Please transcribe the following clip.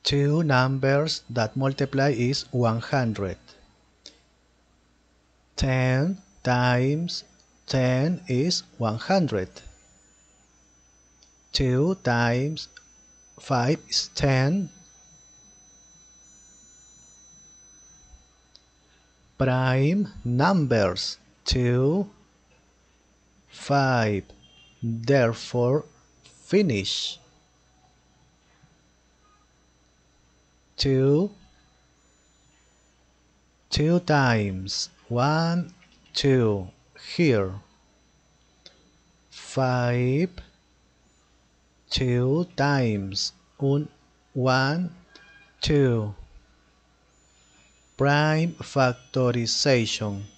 Two numbers that multiply is 100. 10 times 10 is 100. 2 times 5 is 10. Prime numbers 2, 5. Therefore, finish. 2 times 1, 2. Here. 5 2 times 1, 2. Prime factorization.